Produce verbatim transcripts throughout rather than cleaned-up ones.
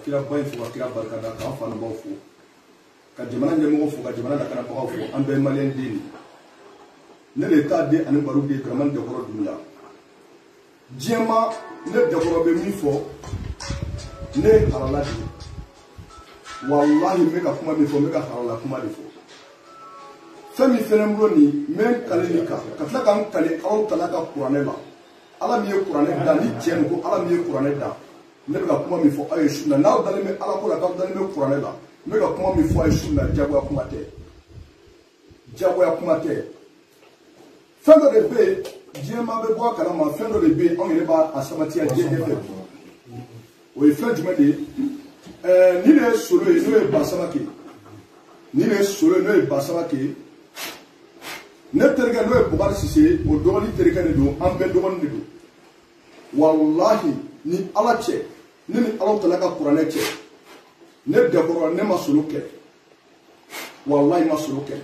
kira ba in fo ka kira barika da k'an fa n'aw fo ka jamana ɲɛmɔgɔ fo ka jamana lakanabagaw fo an bɛɛ maliyɛn den de ne de t'a den ani baro de Dramane Dakoro Doumbouya diɲɛ ma ne Dakoro bɛ min fɔ ne ye halala de ye walahi n bɛ ka kuma min fɔ n bɛ ka halala kuma de fɔ fɛn min fɛnɛ bolo nin n bɛ n kale nin kan ka tila ka n kale aw tala ka kuranɛ la ala min ye kuranɛ da ni tiɲɛ nin ko ala min ye kuranɛ da ne bɛ ka kuma min fɔ aw ye su na n'aw dalen bɛ ala ko la k'aw dalen bɛ kuranɛ la n bɛ ka kuma min fɔ aw ye su na jagoya kuma tɛ jagoya kuma tɛ fɛn dɔ de bɛ yen diɲɛ maa bɛ bɔ a kalama fɛn dɔ de bɛ yen anw yɛrɛ b'a sabatiya diɲɛ fɛ o ye fɛn jumɛn de ye ɛɛ ni de ye solo ye n'o ye Basama Ke ni de ye solo ye n'o ye Basama Ke ne terikɛ n'o ye Bukari Sise o dɔgɔnin terikɛ de don an bɛɛ dɔgɔnin de don walahi ni ala cɛ ne ni ala tala ka kuranɛ cɛ ne Dakoro ne ma solo kɛ walahi ma solo kɛ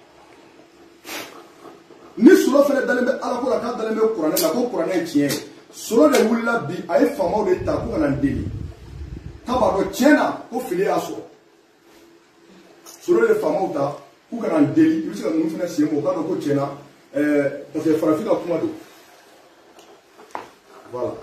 ni solo fɛnɛ dalen bɛ ala ko la k'a dalen bɛ kuranɛ la ko kuranɛ ye tiɲɛ ye solo de wulila bi a ye faamaw de ta ko ka na n deli k'a b'a dɔn tiɲɛ na ko fili y'a sɔrɔ solo de faamaw ta k'u ka na n deli i bɛ se ka ninnu fɛnɛ sen bɔ k'a dɔn ko tiɲɛ na ɛɛ parce que farafin ka kuma don voilà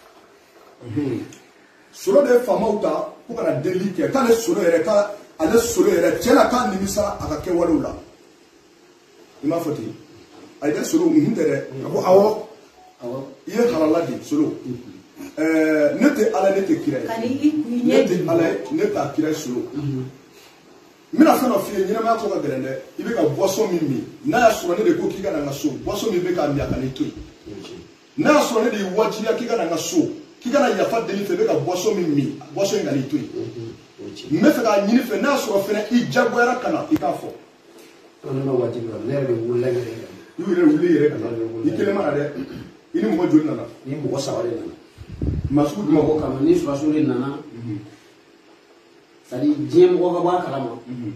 solo de faamaw ta k'u ka na deli kɛ k'ale solo yɛrɛ ka ale solo yɛrɛ tiɲɛ na k'a nimisa a ka kɛwalew la i m'a fɔ ten a ye solo mun tɛ dɛ a ko awɔ i ye halala de solo ɛɛ ne tɛ ala ne tɛ kira ye ne tɛ ala ye ne t'a kira solo n bɛna fɛn dɔ f'i ye ɲɛnamaya ko ka gɛlɛn dɛ i bɛ ka boisson min min n'a y'a sɔrɔ ne de ko k'i ka na n ka so boisson min bɛ k'a min a ka n'i to yen n'a y'a sɔrɔ ne de y'i wajibiya k'i ka na n ka so k'i ka na yafa deli fɛ i bɛ ka boisson min min boisson in ka n'i to yen n bɛ fɛ k'a ɲini fɛ n'a y'a sɔrɔ fɛnɛ i jagoyara ka na i k'a fɔ. ne ma wajibi la ne yɛrɛ de wulila yɛrɛ kan. i yɛrɛ wuli yɛrɛ kan i kelen ma na dɛ i ni mɔgɔ joli nana. ni mɔgɔ saba de nana. maa sugu jumɛn mɔgɔ kama ni surasiw de nana. c'est à dire diɲɛ mɔgɔ ka bɔ a kalama.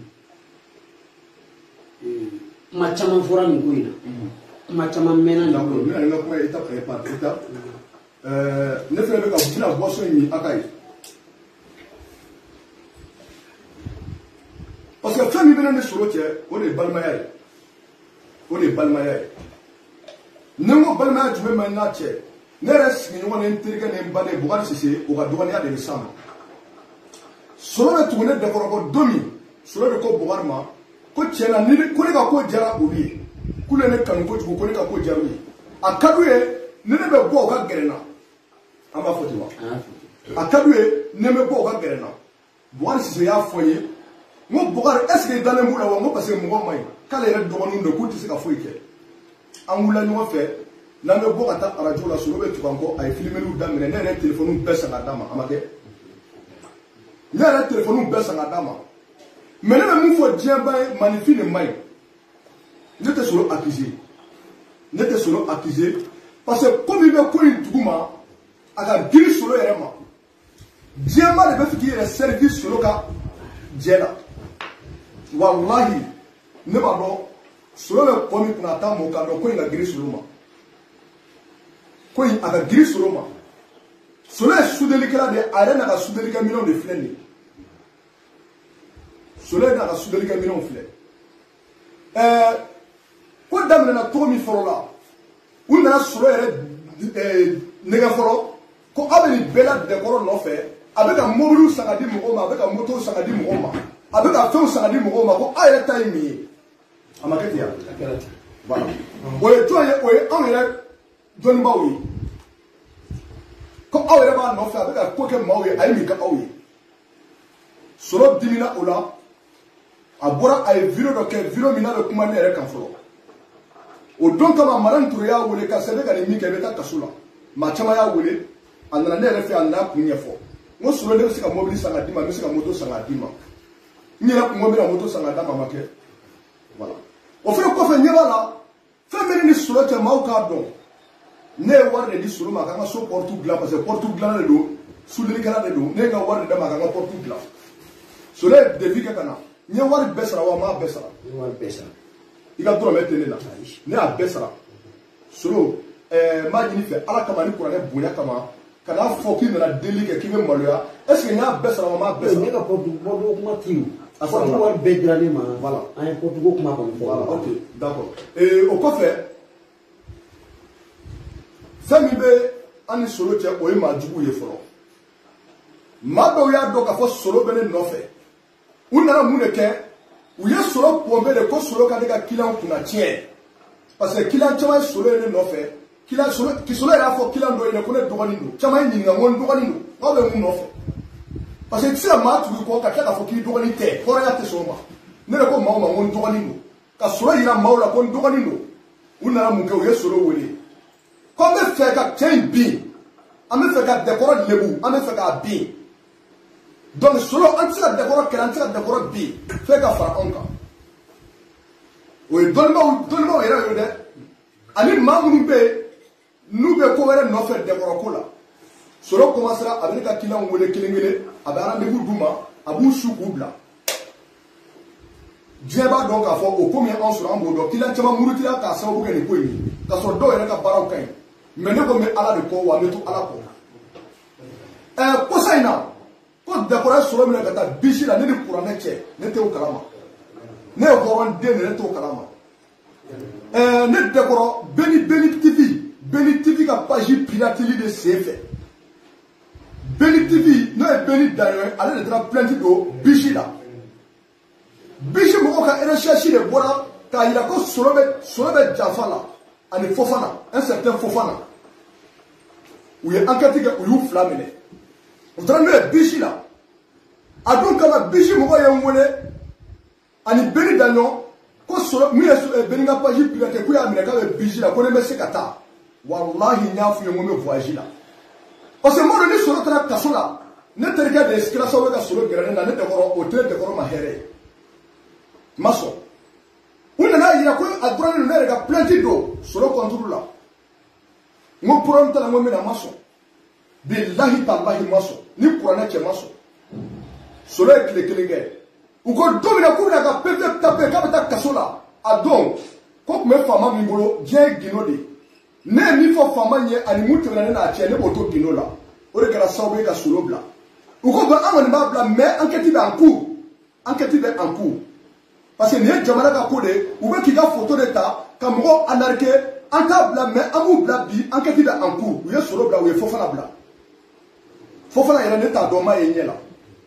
kuma caman fɔra nin ko in na. kuma caman mɛnna nin ko in na. n bɛna n ka kuma étape par étape ne fɛnɛ bɛ ka bina boisson in min a ka ye parce que fɛn min bɛ ne ni solo cɛ o de ye balimaya ye o de ye balimaya ye ni n ko balimaya jumɛn bɛ n'a cɛ ne yɛrɛ sigiɲɔgɔn ni n terikɛ ni n ba ni Bukari Sise o ka dɔgɔninya de bɛ s'a ma solo bɛ tugu ne Dakoro kɔ don min solo de ko Bukari ma ko tiɲɛna ni ko ne ka ko diyara olu ye k'olu ye ne kanu kojugu ko ne ka ko diyara u ye a ka d'u ye ni ne bɛ bɔ u ka gɛrɛ n na an b'a fɔ ten wa a ka d'u ye ni ne bɛ bɔ u ka gɛrɛ n na Bukari Sise y'a fɔ n ye n ko Bukari est ce que i dalen b'u la wa n ko parce que mɔgɔ ma ɲi k'ale yɛrɛ dɔgɔninw don k'u tɛ se ka foyi kɛ an wulila ɲɔgɔn fɛ n'an bɛ bɔ ka taa arajo la solo bɛ tugu an kɔ a ye filimeliw daminɛ ne yɛrɛ telefoniw bɛɛ san ka d'a ma a ma kɛ ne yɛrɛ telefoniw bɛɛ san ka d'a ma mais ne bɛ mun fɔ diɲɛ ba ye maninfin de ma ɲi ne tɛ solo accuser ne tɛ solo accuser parce que komi i bɛ ko in dugu ma a ka girin solo yɛrɛ ma diɲɛ ba de bɛ fɛ k'i yɛrɛ servir solo ka jɛ la walahi ne b'a dɔn solo bɛ kɔ min kunna a t'a mɔ k'a dɔn ko in ka girin solo ma ko in a ka girin solo ma solo ye sudelikɛla de ye a yɛrɛ n'a ka sudelikɛ minɛnw de filɛ nin ye solo ye n'a ka sudelikɛ minɛnw filɛ ɛɛ ko daminɛna cogo min fɔlɔ la u nana solo yɛrɛ ɛɛ nɛgɛ fɔlɔ ko aw bɛ nin bɛɛ la Dakoro nɔfɛ a bɛ ka mobiliw san ka di mɔgɔw ma a bɛ ka motow san ka di mɔgɔw ma a bɛ ka fɛnw san ka di mɔgɔw ma ko aw yɛrɛ ta ye min ye a ma kɛ ten yan voilà o ye jɔn ye o ye anw yɛrɛ dɔnnibaaw ye ko aw yɛrɛ b'a nɔfɛ a bɛ ka ko kɛ maaw ye a ye min kɛ aw ye solo dimina o la a bɔra a ye video dɔ kɛ video min n'a bɛ kuma ne yɛrɛ kan fɔlɔ o don kama Madame Touré y'a wele ka sɛbɛn ka nin min kɛ i bɛ taa kaso la maa caman y'a wele a nana ne yɛrɛ fɛ a nana kun ɲɛfɔ n ko solo ne bɛ se ka mobili san ka d'i ma n bɛ se ka moto san ka d'i ma n yɛrɛ kun ko n bɛna moto san ka d'a ma a ma kɛ voilà o fɛnɛ kɔfɛ ɲɛ b'a la fɛn bɛ ne ni solo cɛ maaw k'a dɔn ne ye wari de di solo ma k'an ka so porte dilan parce que porte dilan de don sudelikɛla de don ne ye n ka wari de d'a ma k'an ka porte dilan solo ye defi kɛ ka na n ye wari bɛɛ sara wa n m'a bɛɛ sara i ka dɔrɔmɛ tɛ ne la ne y'a bɛɛ sara solo ɛɛ n b'a ɲini fɛ ala kama ni kuranɛ bonya kama kana fɔ k'i nana deli kɛ k'i bɛ maloya est ce que n'a bɛɛ sara ma bɛɛ sara ne ka portugais kuma ti a fɔ ko wari bɛɛ dira ne ma voilà an ye portugais kuma kɔni fɔ voilà ok d'accord et o kɔfɛ fɛn min bɛ an ni Solo cɛ o ye maa jugu ye fɔlɔ maa dɔw y'a dɔn k'a fɔ Solo bɛ ne nɔfɛ u nana mun de kɛ u ye Solo pɔnbɛ de ko Solo ka ne ka client kunna tiɲɛ parce que client caman ye Solo ye ne nɔfɛ client Solo Solo yɛrɛ y'a fɔ client dɔ ye ko ne dɔgɔnin don caman ye ɲininka ko n dɔgɔnin don aw bɛ mun nɔfɛ parce que i tɛ se ka maa tugu i kɔ ka tila k'a fɔ k'i dɔgɔnin tɛ hɔrɔnya tɛ sɔn o ma ne de ko maaw ma ko n dɔgɔnin don ka Solo yira maaw la ko n dɔgɔnin don u nana mun kɛ u ye Solo wele ko an bɛ fɛ ka cɛ in bin an bɛ fɛ ka dɛkɔrɔ lebu an bɛ fɛ k'a bin donc Solo an tɛ se ka dɛkɔrɔ kɛlɛ an tɛ se ka dɛkɔrɔ bin f'e ka fara anw kan o ye dɔnnibaw dɔnnibaw yɛrɛ y'o dɛ ani maa minnu bɛ yen n'u bɛ ko wɛrɛ nɔfɛ dɛkɔrɔ ko la Solo commencera a bɛ ne ka client wele kelen kelen a bɛ rendez-vous d'u ma a b'u su k'u bila diɲɛ b'a dɔn k'a fɔ o ko min ye anw sɔrɔ an b'o dɔn client caman murutila k'a sababu kɛ nin ko in ye k'a sɔrɔ dɔw yɛrɛ ka baaraw ka ɲi mais ne ko n bɛ Ala de kɔ wa n bɛ to Ala kɔ ɛɛ kosa in na ko dɛkɔrɔ ye Solo minɛ ka taa bisi la ne ni kuranɛ cɛ ne t'o kalama ne ye hɔrɔn den de ne t'o kalama ɛɛ ne dɛkɔrɔ Beni Beni T V Beni T V ka page pirateli de sen fɛ Beni T V n'o ye Beni Daɲɔn ye ale de taara plainte don bisi la bisi mɔgɔw ka recherche de bɔra k'a yira ko Solo bɛ Solo bɛ janfa la ani Fofana un certain Fofana u ye enquête kɛ u y'u fila minɛ u taara n'o ye bisi la a don kama bisi mɔgɔw ye n wele ani Beni Daɲɔn ko Solo min ye Beni ka page pirate k'u y'a minɛ k'a bɛ bisi la ko ne bɛ se ka taa walahi n y'a f'u ye n ko n bɛ voyage la parce que n b'a dɔn ni Solo taara kaso la ne terikɛ de ye kɛra sababu ka Solo gɛrɛ ne na ne dɛkɔrɔ o tɛ dɛkɔrɔ ma hɛrɛ ye ma sɔn u nana yira ko a dɔrɔn ne yɛrɛ ka plainte don Solo contre la n ko problème t'a la n ko n bɛna ma sɔn bilahi talahi ma sɔn ni kuranɛ cɛ ma sɔn Solo ye tile kelen kɛ u ko don min na k'u bɛna ka P V taper k'a bɛ taa kaso la a don ko tun bɛ faama min bolo diɲɛ ye gindo de ye ne ye min fɔ faama ɲɛ ani mun tɛmɛna ne n'a cɛ ne b'o to gindo la o de kɛra sababu ye ka Solo bila u ko bon an kɔni b'a bila mais enquête bɛ en cours enquête bɛ en cours parce que nin ye jamana ka ko de ye u bɛ k'i ka photo de ta ka mɔgɔw anarquer an t'a bila mais an b'u bila bi enquête bɛ en cours u ye Solo bila u ye Fofana bila Fofana yɛrɛ ne t'a dɔn m'a ye ɲɛ la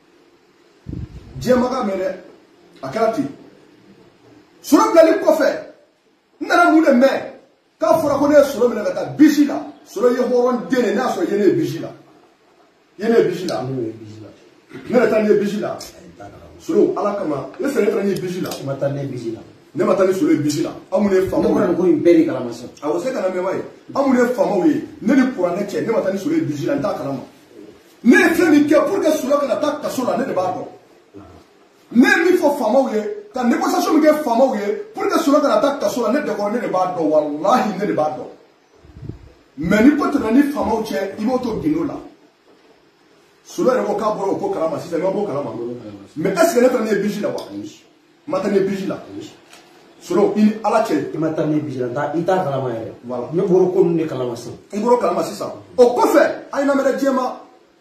diɲɛ ma ka mɛn dɛ a kɛra ten Solo bilali kɔfɛ n nana mun de mɛn k'a fɔra ko ne ye Solo minɛ ka taa bisi la Solo ye hɔrɔn den de ne y'a sɔrɔ ye ne ye bisi la ye ne ye bisi la ne yɛrɛ taa ne ye bisi la Solo Ala kama ne fɛ ne fana ye bisi la ne ma taa ni Solo ye bisi la an minnu ye faamaw ye ko in bɛɛ de kalama sa awɔ se kana mɛma ye an minnu ye faamaw ye ne ni kuranɛ cɛ ne ma taa ni Solo ye bisi la n t'a kalama ne ye fɛn min kɛ pour que Solo kana taa kaso la ne de b'a dɔn ne ye min fɔ faamaw ye ka négociation min kɛ faamaw ye pour que Solo kana taa kaso la ne dɛkɔrɔ ne de b'a dɔn walahi ne de b'a dɔn mais ni ko tɛmɛna ni faamaw cɛ i b'o to gindo la Solo yɛrɛ ko k'a bɔra o ko kalama sisan i ma bɔ kalama mais est ce que ne fana ne ye bisi la wa n ma taa ne bisi la Solo i ni Ala cɛ i ma taa ne bisi la i t'a kalama yɛrɛ voilà ne bɔra ko ninnu de kalama sisan i bɔra kalama sisan o kɔfɛ a ye lamɛnɛ diɲɛ ma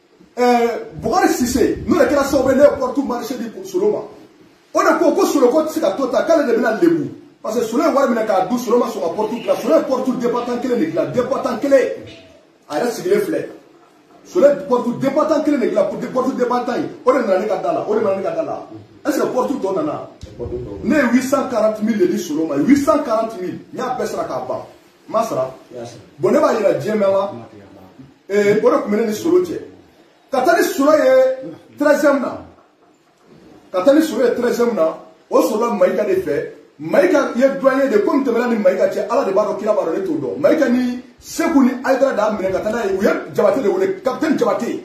Bukari Sise n'o de kɛra sababu ye ne ye porte marché di Solo ma o de ko ko Solo ko tɛ se ka to ta k'ale de bɛna lebu parce que Solo ye wari minɛ k'a dun Solo ma sɔn ka porte dilan Solo ye porte départant kelen de dilan départant kelen a yɛrɛ sigilen filɛ Solo ye porte départant kelen de dilan porte départant in o de nana ne ka da la o de nana ne ka da la est ce que porte tɔ nana ne ye huit cent quarante mille de di Solo ma huit cent quarante mille n y'a bɛɛ sara k'a ban n ma sara bon ne b'a yira diɲɛ bɛɛ la o de tun bɛ ne ni Solo cɛ ka taa ni Solo ye treizième na ka taa ni Solo ye treizième na o sɔrɔla Mayiga de fɛ Mayiga ye doyen de komi tɛmɛna ni Mayiga cɛ Ala de b'a dɔn kira b'a dɔn ne t'o dɔn Mayiga ni Seku ni Ayidara de y'a minɛ ka taa n'a ye u ye Jabate de wele capitaine Jabate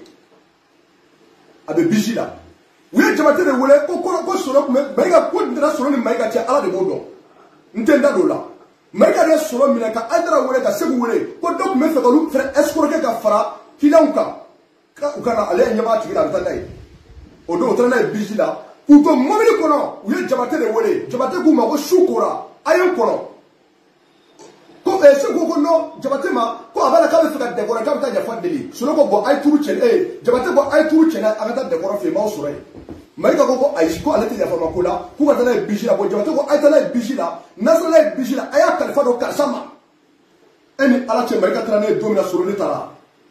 a bɛ bisi la u ye Jabate de wele ko ko Solo tun bɛ Mayiga ko nin tɛna Solo ni Mayiga cɛ Ala de b'o dɔn n tɛ n da don o la Mayiga de ye Solo minɛ ka Ayidara wele ka Seku wele ko dɔ tun bɛ fɛ k'olu fɛnɛ escroquer ka fara clients kan u kana ale ɲɛ b'a tigi la a bɛ taa n'a ye o don u taara n'a ye bisi la k'u to mobili kɔnɔ u ye Jabate de wele Jabate k'u ma ko su kora a ye n kɔnɔ ko eh se ko ko no jabate ma ko abala ka be fika dekora ka ta jafa deli solo ko bo ay turu chen eh jabate bo ay turu chen aga ta dekora fe ma soro mai ka ko ko ay ko ale te jafa ma kula ku ka tala bijila bo jabate ko ay tala bijila nasala bijila aya kalfa do kasama eni ala che mai ka tala ne domina soro ni tara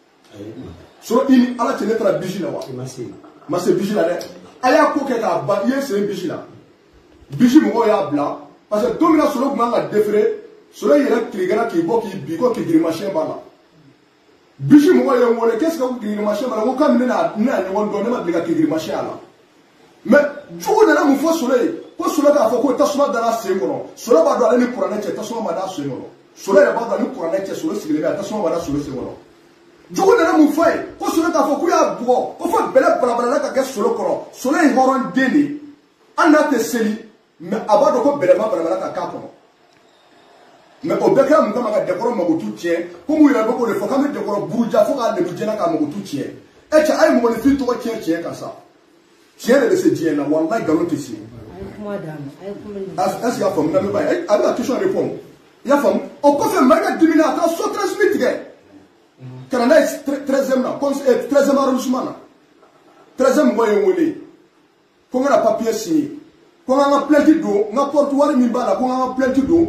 soro ini ala che ne tara bijila wa ma se bijila ne aya ko ke ka ba ye se bijila biji mo ya bla parce que domina soro ko manga defre solo yɛrɛ kirigara k'i bɔ k'i bi ko k'i girimasiɲɛ b'a la bisi mɔgɔ ye n wele qu'est-ce que girimasiɲɛ b'a la ko kabini ne n'a ɲɔgɔn dɔn ne ma deli ka k'i girimasiɲɛ a la mais jugu nana mun fɔ solo ye ko solo k'a fɔ ko tasuma dara sen kɔnɔ solo b'a dɔn ale ni kuranɛ cɛ tasuma ma da sen kɔnɔ solo yɛrɛ b'a dɔn ale ni kuranɛ cɛ solo sigilen bɛ a tasuma ma da solo sen kɔnɔ jugu nana mun fɔ ye ko solo k'a fɔ k'u y'a bugɔ ko fɔ bɛlɛ balabalala ka kɛ solo kɔrɔ solo ye hɔrɔn den de hali n'a tɛ seli mais a b'a dɔn ko bɛlɛma balabala ka k'a kɔnɔ mais au bec mun kama ka dekoro magotu tiɲɛ ko mu yɛrɛ bɛ k'o de fɔ k'an bɛ dekoro buruja fo k'a lebu jɛnɛ k'a magotu tiɲɛ e cɛ a ye mɔgɔninfin tɔgɔ tiɲɛ tiɲɛ kan sa tiɲɛ de bɛ se diɲɛ na walayi nkalon tɛ se est ce que y'a faamu lamɛn ba ye a bɛ ka question répondre i y'a faamu o kɔfɛ mali ka dimina a taara so transmis tigɛ ka na n'a ye treizième na treizième arrondissement na treizième mɔgɔ ye n wele ko n ka na papier signer ko n ka n ka plainte don n ka porte wari min b'a la ko n ka n ka plainte don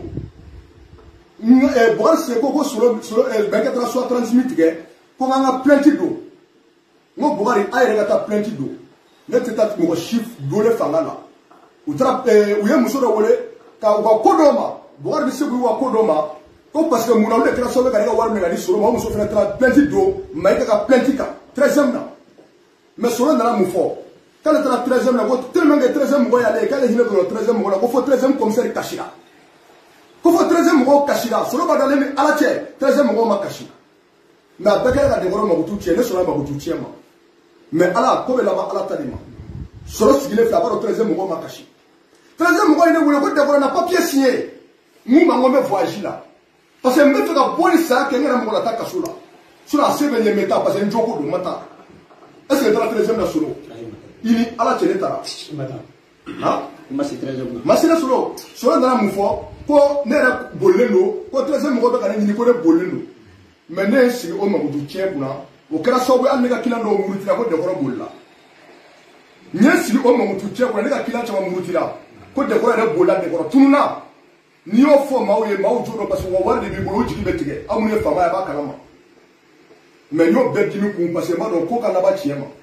Bougar c'est quoi sur le banquet de soit transmis pour un plainte d'eau. Moi, Bougar est aéré à plainte d'eau. N'est-ce pas mon chiffre d'eau fangala. Ou trap, ou y'a mousso de volé, car on va Kodoma. Bougar dit que vous avez Kodoma. Comme parce que mon aule est transformé dans la Warmé, la sur le moment où on fait plainte d'eau, mais il y a plainte d'eau. treizième là. Mais sur le nom fort. Quand il y a treizième là, tellement que treizième mois, il y a quand il y a le treizième mois, il faut treizième commissaire Kachira. Ko fo treizième mɔgɔw kasira solo ba dalen ni ala cɛ treizième mɔgɔw ma kasi mais a bɛɛ kɛra ka dekɔrɔ makutu tiɲɛ ne sɔrɔ makutu tiɲɛ ma mais ala ko bɛ laban ala ta de ma solo sigilen filɛ a b'a dɔn treizième mɔgɔw ma kasi treizième mɔgɔw ye ne wele ko dekɔrɔ na papier signé mun ma n ko n bɛ voyage la parce que n bɛ fɛ ka bɔ ni saya kɛ n yɛrɛ mɔgɔ la taa kaso la sinon a se bɛ ɲɛ n bɛ taa parce que n jogo don n ma taa est ce que n taara treizième na solo i ni ala cɛ ne taara han masina solo solo nana mun fɔ ko ne yɛrɛ bolilen don ko treizième mɔgɔw bɛ ka ne ɲini ko ne bolilen don mais ne ye n sigi o makutu tiɲɛ kunna o kɛra sababu ye hali ne ka kilan dɔw murutira ko dekɔrɔ bolila n ye n sigi o makutu tiɲɛ kunna ne ka kilan caman murutira ko dekɔrɔ yɛrɛ bolila dekɔrɔ tununa n'i y'o fɔ maaw ye maaw jo dɔn parce que u ka wari de b'i bolo o jigi bɛ tigɛ aw minnu ye faama ye a b'a kalama mais n y'o bɛɛ dimi kun parce que n b'a dɔn ko ka laban tiɲɛ ma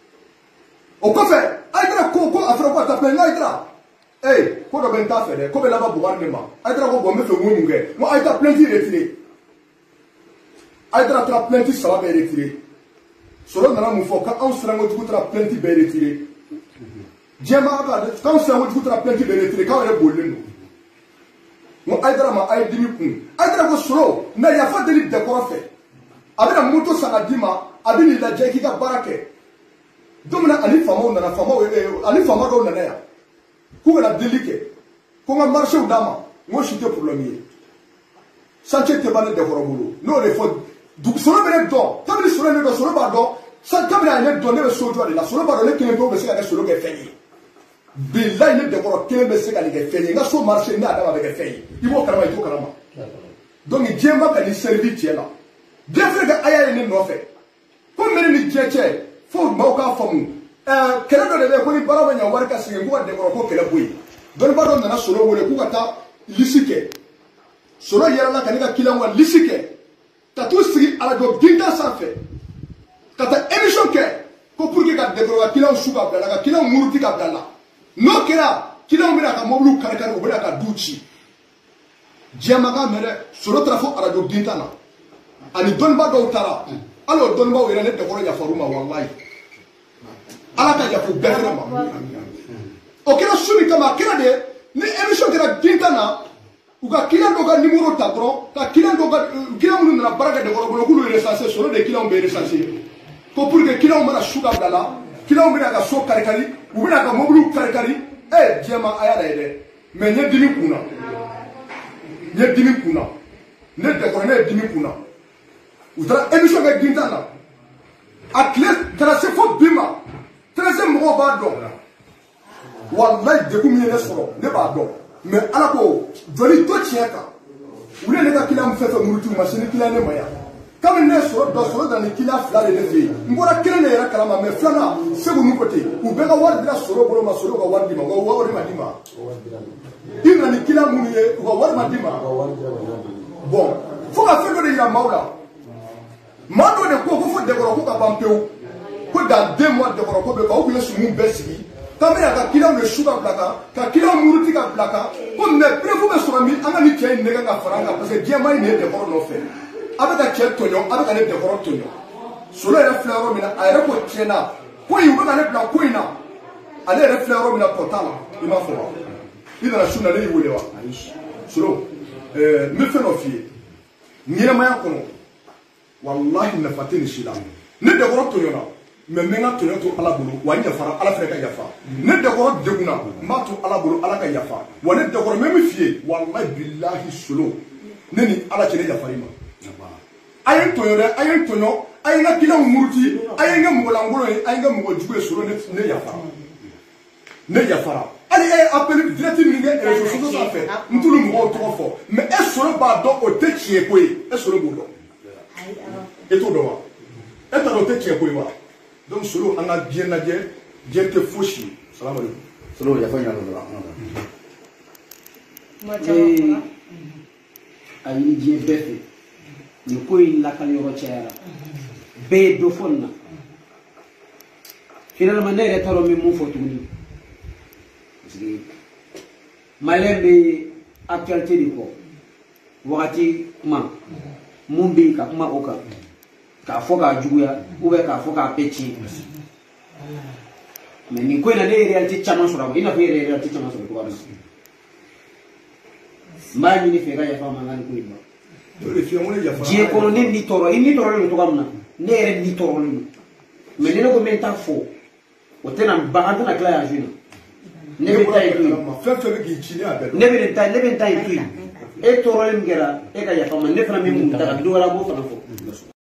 o kɔfɛ Aïdara ko ko a fɔra ko a ta filɛ n ko Aïdara eh ko dɔ bɛ n t'a fɛ dɛ ko bɛ laban Bougar de ma Aïdara ko bon n bɛ fɛ n ko mun kɛ n ko Aïdara plainte retiré Aïdara taara plainte saba bɛɛ retiré solo nana mun fɔ k'anw sirankojugu taara plainte bɛɛ retiré diɲɛmaa b'a dɔn k'anw sirankojugu taara plainte bɛɛ retiré k'aw yɛrɛ bolilen don n ko Aïdara ma a ye dimi kun Aïdara ko solo na yafa deli dekɔrɔ fɛ a bɛna moto san ka d'i ma a bɛ n'i lajɛ k'i ka baara kɛ don min na ani faamaw nana faamaw ani faama dɔw nana yan k'u kana deli kɛ ko n ka marché d'a ma n ko si tɛ problème ye chantier tɛ ban ne dekɔrɔ bolo n'o de fɔ dugu solo bɛ ne dɔn kabini solo ne dɔn solo b'a dɔn kabini a ye ne dɔn ne bɛ so jɔ de la solo b'a dɔn ne kelen pewu bɛ se ka kɛ solo kɛ fɛn ye bilayi ne dekɔrɔ kelen bɛ se ka nin kɛ fɛn ye n ka so marché ne y'a d'a ma bɛ kɛ fɛn ye i b'o kalama i t'o kalama donc diɲɛ ma ka nin servi cɛ la bien vrai que aya ye ne nɔfɛ ko mɛri ni diɲɛ cɛ fo maaw k'a faamu kɛlɛ dɔ de bɛ yen ko ni baara ma ɲɛ wari ka segin k'u ka dekɔrɔ ko kɛlɛ bɔ yen dɔnniba dɔ nana solo wele k'u ka taa lisi kɛ solo yɛlɛla ka ne ka kiliyanw ka lisi kɛ ka t'u sigi arajo binta sanfɛ ka taa émission kɛ ko pour que ka dekɔrɔ ka kiliyanw su ka bila la ka kiliyanw muruti ka bila la n'o kɛra kiliyanw bɛna ka mobiliw kari kari u bɛna ka du ci diɲɛ ma k'a mɛn dɛ solo taara fo arajo binta na ani dɔnniba dɔw taara hali o dɔnnibaw yɛrɛ ne dekɔrɔ yafar'u ma walayi ala ka yafa bɛɛ fana ma o kɛra su min kama a kɛra de ni émission kɛra binta na u ka kiliyan dɔw ka numéro ta dɔrɔn ka kiliyan dɔw ka kiliyan minnu nana baara kɛ dekɔrɔ bolo k'olu recensé solo de kiliyanw bɛ recensé ko pour que kiliyanw mana su ka bila la kiliyanw bɛna ka so kari kari u bɛna ka mobiliw kari kari eh diɲɛ ma a y'a lajɛ dɛ mais n ye dimi kun na n ye dimi kun na ne dekɔrɔ ne ye dimi kun na u taara émission kɛ binta na a tile taara se fo bi ma treizième mɔgɔw b'a dɔn walayi degun min ye ne sɔrɔ ne b'a dɔn mais ala ko joli to tiɲɛ kan Ou les gars qui l'ont fait faire mourir, machine qui l'a né moyen. Comme il est sur le dans les qu'il a flairé les filles. M'voilà quel est la calama, mais flana, c'est vous nous côté. Ou bien avoir de la solo pour ma solo, ou avoir dima, ou avoir ma dima. Il n'a ni qu'il a mouillé, ou avoir ma dima. Bon, faut la faire de la maula. Mano de quoi vous faites des gros coups à Pampéo. Que dans deux mois de gros coups, vous voulez sur mon bessie. Quand il y a qu'il a le chou à placa, quand il a mouru à placa, comme les préfets sur la mine, on a mis qu'il y a une négative faranga, parce que diamant il est de gros non fait. Avec un tiers tonneau, avec un de gros tonneau. Sur le reflet, il a un aéroport tiena. Quoi, il va aller blanc, quoi, il a. Allez, reflet, il a portal. Il m'a fait. Il a la chou d'aller où il est. Sur le, me fait l'offier. Ni la main qu'on a. Wallah, il n'a pas été ni là. Ne de gros tonneau. Mais maintenant, tu n'es pas à la boulot, ou à Yafa, à la Freka Yafa. Ne d'accord de Guna, Matou à la boulot, à la Yafa. Ou à ne d'accord même fier, ou à la billahi solo. Neni à la Télé Yafarima. Ayen Toyore, Ayen Tono, Ayen Kila Murti, Ayen Molango, Ayen Mojo sur ne Yafa. Ne Yafara. Allez, appelez directement les choses à faire. Nous tout le monde trop fort. Mais est-ce sur le bas au tête qui est quoi? Est-ce sur le boulot? Et tout devant. Est-ce sur le tête qui est quoi? Donc, solo, on a bien à dire, bien que fauchi. Salam alaikum. Solo, il y a pas de Et ayi die befe ni koy la kali ro tiara be do fonna finalement ne re toro mi mu fotu ni parce malembe actualité di ko wakati ma mumbi ka kuma oka ka foka juguya ou be ka foka petit mais ni koy na ne réalité chama sura ina fe réalité chama sura ko mani ni fega ya fama ngani ko imba je ko ne ni toro ni toro ni to gamna ne re ni toro ni mais ne ko menta fo o tena ba anta na kla ya jina ne be tay tu ne be tay ne be tay tu e toro ngera e ka ya fama ne fana mi mu ta do wala bo fana fo